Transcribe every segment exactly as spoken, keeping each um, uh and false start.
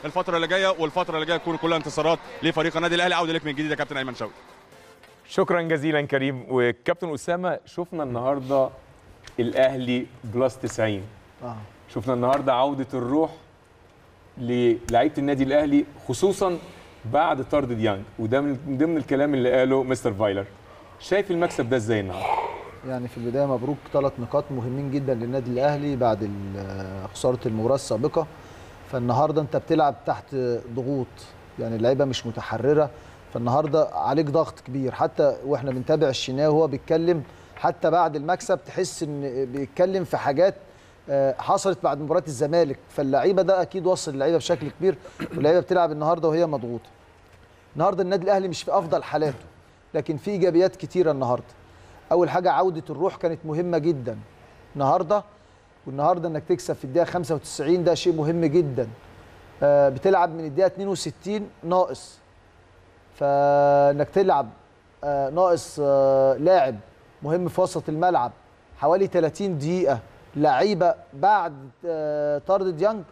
الفتره اللي جايه، والفتره اللي جايه تكون كلها انتصارات لفريق النادي الاهلي. عوده لك من جديد يا كابتن ايمن شوقي. شكرا جزيلا كريم. وكابتن اسامه، شفنا النهارده الاهلي بلس تسعين. اه شفنا النهارده عوده الروح للاعيبه النادي الاهلي، خصوصا بعد طرد ديانج، وده من ضمن الكلام اللي قاله مستر فايلر. شايف المكسب ده ازاي النهارده؟ يعني في البدايه مبروك، ثلاث نقاط مهمين جدا للنادي الاهلي بعد خساره المباراه السابقه. فالنهارده انت بتلعب تحت ضغوط، يعني اللعيبه مش متحرره، فالنهارده عليك ضغط كبير. حتى واحنا بنتابع الشناوي وهو بيتكلم حتى بعد المكسب، تحس ان بيتكلم في حاجات حصلت بعد مباراه الزمالك. فاللعيبه ده اكيد وصل اللعيبه بشكل كبير، واللعيبه بتلعب النهارده وهي مضغوطه. النهارده النادي الاهلي مش في افضل حالاته، لكن في ايجابيات كتيره النهارده. اول حاجه عوده الروح كانت مهمه جدا النهارده، والنهارده انك تكسب في الدقيقه خمسة وتسعين ده شيء مهم جدا. آه بتلعب من الدقيقه اتنين وستين ناقص، فانك تلعب آه ناقص آه لاعب مهم في وسط الملعب حوالي ثلاثين دقيقه، لعيبه بعد آه طرد ديانج،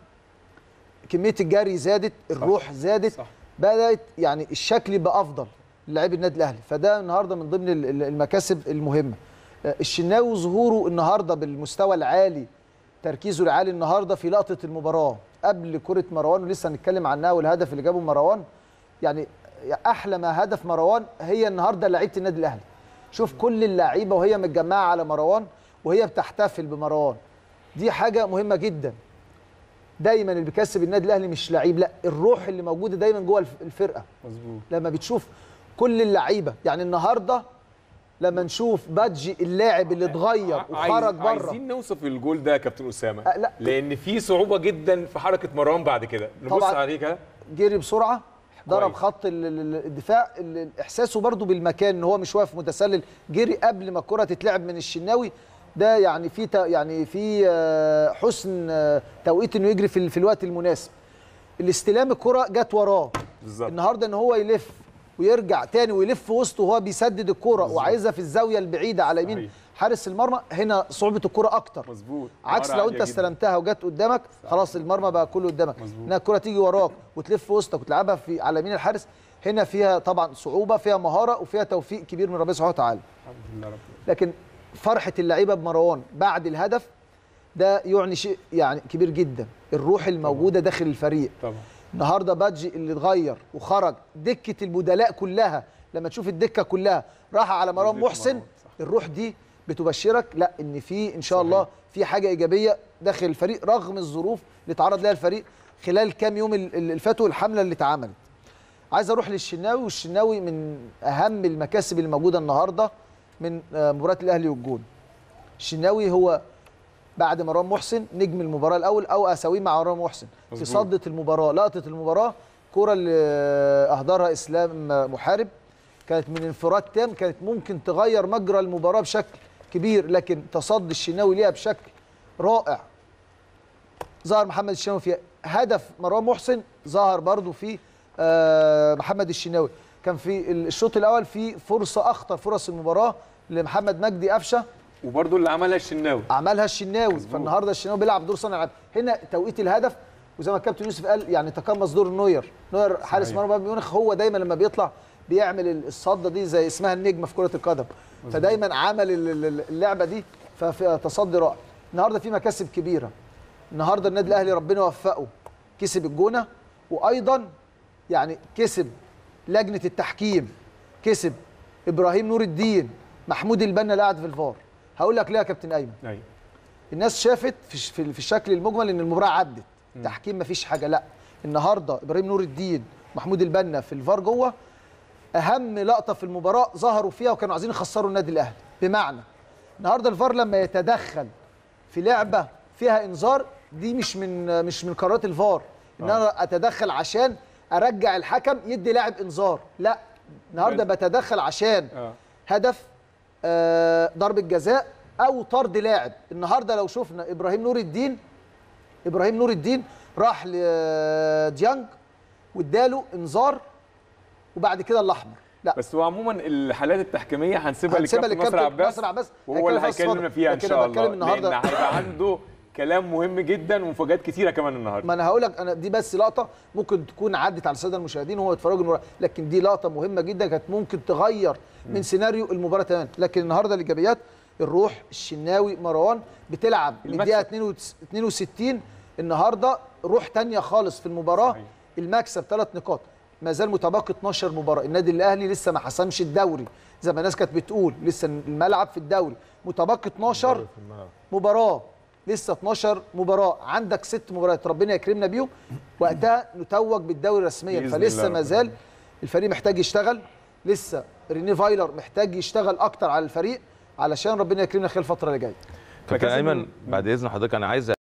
كميه الجري زادت، الروح صح. زادت صح. بدات يعني الشكل يبقى افضل للاعبي النادي الاهلي. فده النهارده من ضمن المكاسب المهمه. الشناوي ظهوره النهارده بالمستوى العالي، تركيزه العالي النهارده في لقطه المباراه قبل كره مروان، ولسه هنتكلم عنها، والهدف اللي جابه مروان. يعني احلى ما هدف مروان هي النهارده لعيبه النادي الاهلي. شوف كل اللعيبه وهي متجمعه على مروان وهي بتحتفل بمروان، دي حاجه مهمه جدا. دايما اللي بيكسب النادي الاهلي مش لعيب، لا، الروح اللي موجوده دايما جوه الفرقه. مظبوط. لما بتشوف كل اللعيبه، يعني النهارده لما نشوف بادجي اللاعب اللي اتغير وخرج بره. عايزين نوصف الجول ده يا كابتن اسامه. أه لا، لان في صعوبه جدا في حركه مروان بعد كده. نبص عليه كده، جري بسرعه، ضرب خط الدفاع، احساسه برده بالمكان ان هو مش واقف متسلل، جري قبل ما الكره تتلعب من الشناوي. ده يعني في يعني في حسن توقيت انه يجري في, في الوقت المناسب. الاستلام الكره جت وراه بالظبط. النهارده ان هو يلف ويرجع تاني ويلف وسطه وهو بيسدد الكره وعايزها في الزاويه البعيده على يمين حارس المرمى، هنا صعوبه الكره اكتر. مظبوط. عكس لو انت استلمتها وجت قدامك خلاص المرمى بقى كله قدامك. هنا الكره تيجي وراك وتلف وسطك وتلعبها في على يمين الحارس، هنا فيها طبعا صعوبه، فيها مهاره وفيها توفيق كبير من ربنا سبحانه وتعالى. الحمد لله رب. لكن فرحه اللعيبه بمروان بعد الهدف ده يعني شيء يعني كبير جدا، الروح الموجوده طبعا داخل الفريق. طبعا النهارده بادجي اللي اتغير وخرج، دكه البدلاء كلها لما تشوف الدكه كلها راح على مروان محسن، الروح دي بتبشرك لا ان في ان شاء الله في حاجه ايجابيه داخل الفريق رغم الظروف اللي اتعرض لها الفريق خلال كام يوم اللي فاتوا، الحمله اللي اتعملت. عايز اروح للشناوي، والشناوي من اهم المكاسب اللي موجوده النهارده من مباراه الاهلي والجون. الشناوي هو بعد مروان محسن نجم المباراه الاول او اساويه مع مروان محسن في صدة المباراه، لقطه المباراه، كوره اللي اهدرها اسلام محارب كانت من انفراد تام، كانت ممكن تغير مجرى المباراه بشكل كبير، لكن تصدي الشناوي ليها بشكل رائع. ظهر محمد الشناوي في هدف مروان محسن، ظهر برضو في محمد الشناوي. كان في الشوط الاول في فرصه اخطر فرص المباراه لمحمد مجدي قفشه، وبرده اللي عملها الشناوي عملها الشناوي. فالنهارده الشناوي بيلعب دور صانع العاب. هنا توقيت الهدف، وزي ما الكابتن يوسف قال يعني تقمص دور نوير. نوير حارس مرمى بايرن ميونخ هو دايما لما بيطلع بيعمل الصده دي زي اسمها النجمه في كره القدم، فدايما عمل اللعبه دي ففي تصدي رائع. النهارده في مكاسب كبيره. النهارده النادي الاهلي ربنا وفقه، كسب الجونه، وايضا يعني كسب لجنه التحكيم، كسب ابراهيم نور الدين، محمود البنا اللي قاعد في الفار. هقول لك ليه يا كابتن ايمن. ايوه الناس شافت في في الشكل المجمل ان المباراه عدت، م. تحكيم مفيش حاجه، لا، النهارده ابراهيم نور الدين محمود البنا في الفار جوه، اهم لقطه في المباراه ظهروا فيها وكانوا عايزين يخسروا النادي الاهلي. بمعنى النهارده الفار لما يتدخل في لعبه فيها انذار، دي مش من مش من قرارات الفار ان آه. انا اتدخل عشان ارجع الحكم يدي لاعب انذار، لا، النهارده بتدخل عشان آه. هدف آه ضربه جزاء او طرد لاعب. النهارده لو شفنا ابراهيم نور الدين ابراهيم نور الدين راح لديانج واداله انذار وبعد كده الاحمر. لا بس هو عموما الحالات التحكيميه هنسيبها للكابتن ناصر عباس، عباس وهو اللي هيكلمنا فيها ان شاء الله، لان هيبقى عنده كلام مهم جدا ومفاجآت كتيره كمان النهارده. ما انا هقول لك، انا دي بس لقطه ممكن تكون عدت على الساده المشاهدين وهو يتفرجوا المباراه، لكن دي لقطه مهمه جدا كانت ممكن تغير من سيناريو المباراه تماما. لكن النهارده الايجابيات، الروح، الشناوي، مروان بتلعب من الدقيقه اتنين وستين النهارده روح ثانيه خالص في المباراه. صحيح. المكسب ثلاث نقاط، ما زال متبقي اتناشر مباراه، النادي الاهلي لسه ما حسمش الدوري زي ما الناس كانت بتقول، لسه الملعب في الدوري متبقي اتناشر مباراه، لسه اتناشر مباراه، عندك ست مباريات ربنا يكرمنا بيهم وقتها نتوج بالدوري رسميا. فلسه ما زال الفريق محتاج يشتغل، لسه ريني فايلر محتاج يشتغل اكتر على الفريق علشان ربنا يكرمنا خلال الفتره اللي جايه. كابتن ايمن بعد اذن حضرتك انا عايز